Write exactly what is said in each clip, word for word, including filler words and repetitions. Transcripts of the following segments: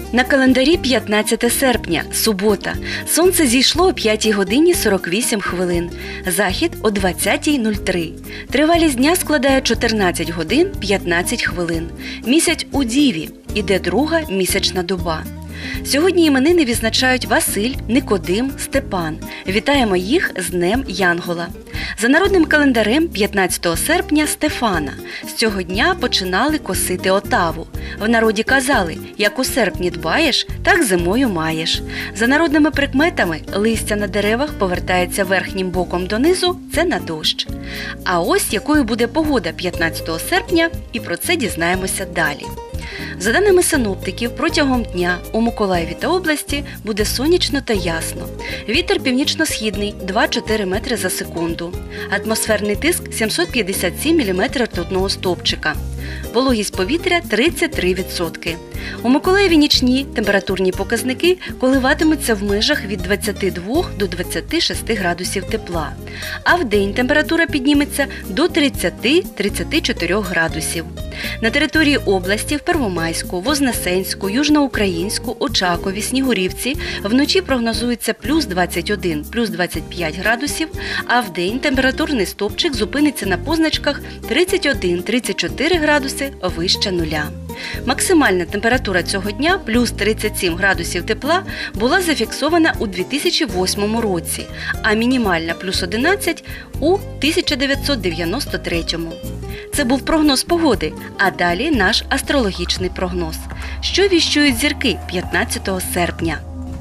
На календарі п'ятнадцяте серпня, субота. Сонце зійшло о п'ятій годині сорок вісім хвилин. Захід о двадцятій нуль три. Тривалість дня складає чотирнадцять годин п'ятнадцять хвилин. Місяць у Діві. Іде друга місячна доба. Сьогодні іменини відзначають Василь, Никодим, Степан. Вітаємо їх з Днем Янгола. За народним календарем п'ятнадцятого серпня – Стефана. З цього дня починали косити отаву. В народі казали, як у серпні дбаєш, так зимою маєш. За народними прикметами, листя на деревах повертається верхнім боком донизу – це на дощ. А ось якою буде погода п'ятнадцятого серпня, і про це дізнаємося далі. За даними синоптиків, протягом дня у Миколаєві та області буде сонячно та ясно. Вітер північно-східний – два-чотири метри за секунду. Атмосферний тиск – сімсот п'ятдесят сім міліметрів ртутного стовпчика. Вологість повітря – тридцять три відсотки. У Миколаєві нічні температурні показники коливатимуться в межах від двадцяти двох до двадцяти шести градусів тепла. А вдень температура підніметься до тридцяти - тридцяти чотирьох градусів. На території області в Первомайську, Вознесенську, Южноукраїнську, Очакові, Снігурівці вночі прогнозується плюс двадцять один - плюс двадцять п'ять градусів, а вдень температурний стовпчик зупиниться на позначках тридцять один - тридцять чотири градуси вище нуля. Максимальна температура цього дня, плюс тридцять сім градусів тепла, була зафіксована у дві тисячі восьмому році, а мінімальна плюс одинадцять у тисяча дев'ятсот дев'яносто третьому. Це був прогноз погоди, а далі наш астрологічний прогноз. Що віщують зірки п'ятнадцятого серпня?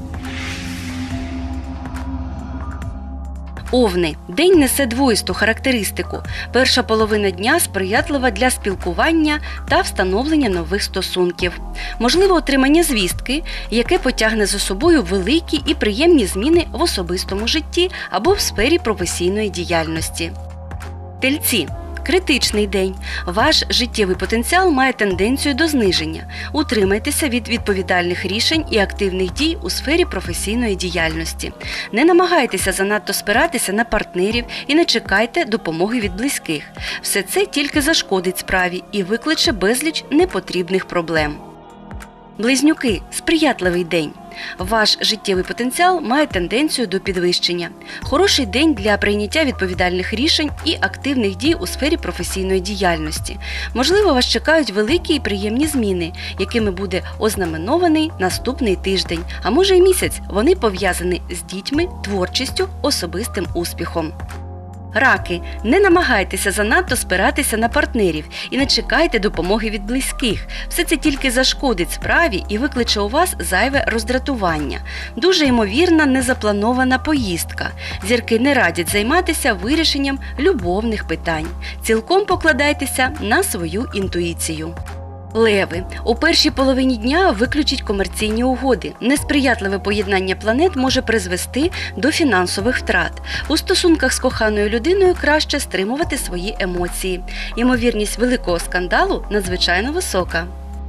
Овни. День несе двоїсту характеристику. Перша половина дня сприятлива для спілкування та встановлення нових стосунків. Можливо отримання звістки, яке потягне за собою великі і приємні зміни в особистому житті або в сфері професійної діяльності. Тельці. Критичний день. Ваш життєвий потенціал має тенденцію до зниження. Утримайтеся від відповідальних рішень і активних дій у сфері професійної діяльності. Не намагайтеся занадто спиратися на партнерів і не чекайте допомоги від близьких. Все це тільки зашкодить справі і викличе безліч непотрібних проблем. Близнюки. Сприятливий день. Ваш життєвий потенціал має тенденцію до підвищення. Хороший день для прийняття відповідальних рішень і активних дій у сфері професійної діяльності. Можливо, вас чекають великі і приємні зміни, якими буде ознаменований наступний тиждень, а може й місяць. Вони пов'язані з дітьми, творчістю, особистим успіхом. Раки. Не намагайтеся занадто спиратися на партнерів і не чекайте допомоги від близьких. Все це тільки зашкодить справі і викличе у вас зайве роздратування. Дуже ймовірна незапланована поїздка. Зірки не радять займатися вирішенням любовних питань. Цілком покладайтеся на свою інтуїцію. Леви. У першій половині дня виключіть комерційні угоди. Несприятливе поєднання планет може призвести до фінансових втрат. У стосунках з коханою людиною краще стримувати свої емоції. Ймовірність великого скандалу надзвичайно висока.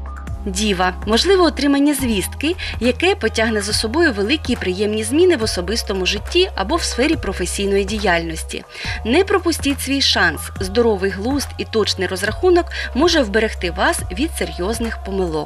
Діва. Можливо отримання звістки, яке потягне за собою великі і приємні зміни в особистому житті або в сфері професійної діяльності. Не пропустіть свій шанс. Здоровий глузд і точний розрахунок може вберегти вас від серйозних помилок.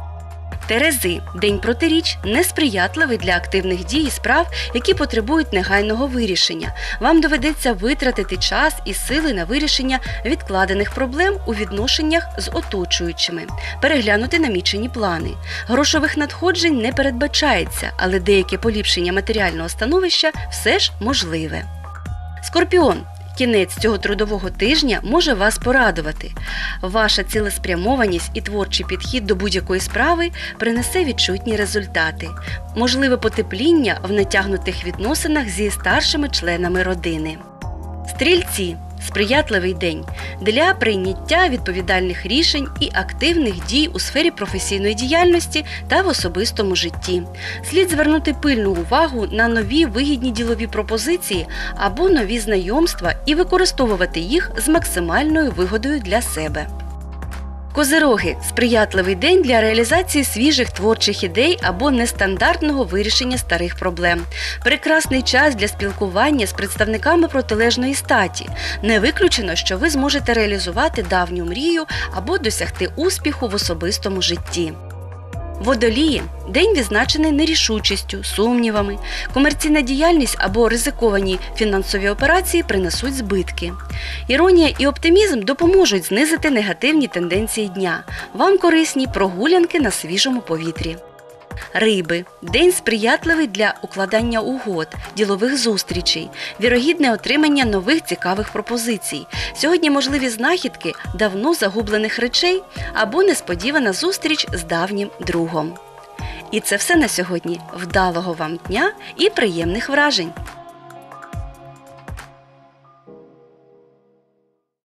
Терези. День протиріч несприятливий для активних дій і справ, які потребують негайного вирішення. Вам доведеться витратити час і сили на вирішення відкладених проблем у відношеннях з оточуючими, переглянути намічені плани. Грошових надходжень не передбачається, але деяке поліпшення матеріального становища все ж можливе. Скорпіон. Кінець цього трудового тижня може вас порадувати. Ваша цілеспрямованість і творчий підхід до будь-якої справи принесе відчутні результати. Можливе потепління в натягнутих відносинах зі старшими членами родини. Стрільці. Сприятливий день для прийняття відповідальних рішень і активних дій у сфері професійної діяльності та в особистому житті. Слід звернути пильну увагу на нові вигідні ділові пропозиції або нові знайомства і використовувати їх з максимальною вигодою для себе. Козироги – сприятливий день для реалізації свіжих творчих ідей або нестандартного вирішення старих проблем. Прекрасний час для спілкування з представниками протилежної статі. Не виключено, що ви зможете реалізувати давню мрію або досягти успіху в особистому житті. Водолії – день відзначений нерішучістю, сумнівами. Комерційна діяльність або ризиковані фінансові операції принесуть збитки. Іронія і оптимізм допоможуть знизити негативні тенденції дня. Вам корисні прогулянки на свіжому повітрі. Риби – день сприятливий для укладання угод, ділових зустрічей, вірогідне отримання нових цікавих пропозицій. Сьогодні можливі знахідки давно загублених речей або несподівана зустріч з давнім другом. І це все на сьогодні. Вдалого вам дня і приємних вражень!